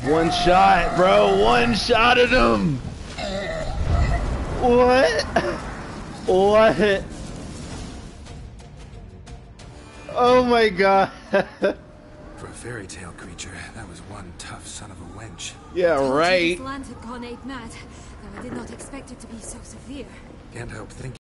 One shot, bro. One shot at him. What? What? Oh my god. For a fairy tale creature, that was one tough son of a wench. Yeah, right. This land had gone ape mad, though I did not expect it to be so severe. Can't help thinking